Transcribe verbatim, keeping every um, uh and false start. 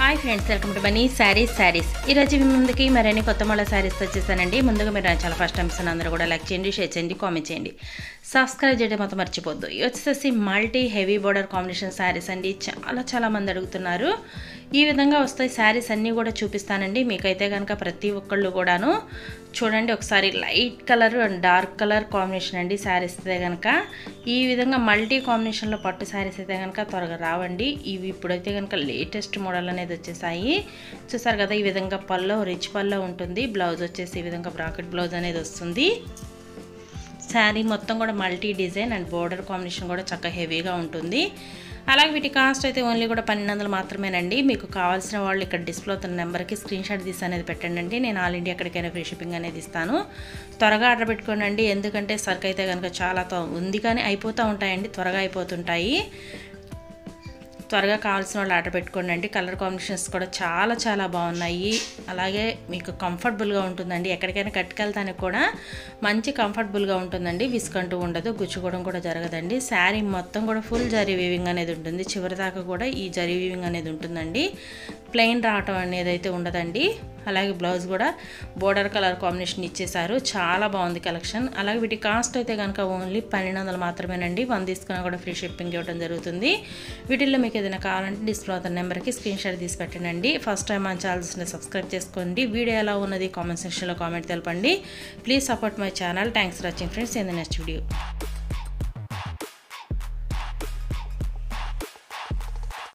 Hi friends, welcome to Bunny saris saris ఈరోజు మీ ముందుకి మరిన్ని కొత్త మళ్ళీ శారీస్ వచ్చేసానండి. ముందుగా మీరు నా చాలా ఫస్ట్ టైమ్స్ అందరూ కూడా లైక్ చేయండి, షేర్ చేయండి, కామెంట్ చేయండి, సబ్స్క్రైబ్ చేయడం మొత్తం మర్చిపోద్దు. ఇవి వచ్చేసి multi heavy border combination saris అండి. చాలా చాలా మంది అడుగుతున్నారు. ఈ విధంగా వస్తాయి శారీస్ అన్నీ కూడా చూపిస్తానండి. మీకైతే కనుక ప్రతి ఒక్కళ్ళు కూడాను చూడండి ఒకసారి light colour and dark colour combination అండి శారీస్ అయితే కనుక. ఈ విధంగా మల్టీ కాంబినేషన్లో పట్టు శారీస్ అయితే కనుక త్వరగా రావండి. ఇవి ఇప్పుడైతే కనుక లేటెస్ట్ మోడల్ అనేది వచ్చేసాయి. చూసారు కదా, ఈ విధంగా పల్లో రిచ్ పల్లో ఉంటుంది. బ్లౌజ్ వచ్చేసి ఈ విధంగా బ్రాకెట్ బ్లౌజ్ అనేది వస్తుంది. శారీ మొత్తం కూడా multi design and border combination కూడా చక్కగా హెవీగా ఉంటుంది. అలాగే వీటి కాస్ట్ అయితే ఓన్లీ కూడా పన్నెండు వందలు మాత్రమేనండి. మీకు కావాల్సిన వాళ్ళు ఇక్కడ డిస్ప్లే అవుతున్న నెంబర్కి స్క్రీన్ షాట్ తీసి అనేది పెట్టండి. నేను ఆల్ ఇండియా ఎక్కడికైనా ఫ్రీ షిప్పింగ్ అనేది ఇస్తాను. త్వరగా ఆర్డర్ పెట్టుకోండి. ఎందుకంటే సరుకు అయితే కనుక చాలా ఉంది కానీ అయిపోతూ ఉంటాయండి, త్వరగా అయిపోతుంటాయి. త్వరగా కావాల్సిన వాళ్ళు ఆర్డర్ పెట్టుకోండి. కలర్ కాంబినేషన్స్ కూడా చాలా చాలా బాగున్నాయి. అలాగే మీకు కంఫర్టబుల్గా ఉంటుందండి. ఎక్కడికైనా కట్టుకెళ్తానికి కూడా మంచి కంఫర్టబుల్గా ఉంటుందండి. విసుకంటూ ఉండదు, గుచ్చుకోవడం కూడా జరగదండి. శారీ మొత్తం కూడా ఫుల్ జరీ వీవింగ్ అనేది ఉంటుంది. చివరి దాకా కూడా ఈ జరీ వీవింగ్ అనేది ఉంటుందండి. ప్లెయిన్ రావటం అనేది అయితే ఉండదండి. అలాగే బ్లౌజ్ కూడా బోర్డర్ కలర్ కాంబినేషన్ ఇచ్చేసారు. చాలా బాగుంది కలెక్షన్. అలాగే వీటి కాస్ట్ అయితే కనుక ఓన్లీ పన్నెండు వందలు మాత్రమేనండి. వన్ తీసుకున్నా కూడా ఫ్రీ షిప్పింగ్ ఇవ్వడం జరుగుతుంది. వీటిల్లో మీకు ఏదైనా కావాలంటే డిస్ప్లే అవుతున్న నెంబర్కి స్క్రీన్ షాట్ తీసి పెట్టండి. ఫస్ట్ టైం మన ఛానల్స్ని సబ్స్క్రైబ్ చేసుకోండి. వీడియో ఎలా ఉన్నది కామెంట్ సెక్షన్లో కామెంట్ తెలపండి. Please support my channel. Thanks for watching friends. In the next video.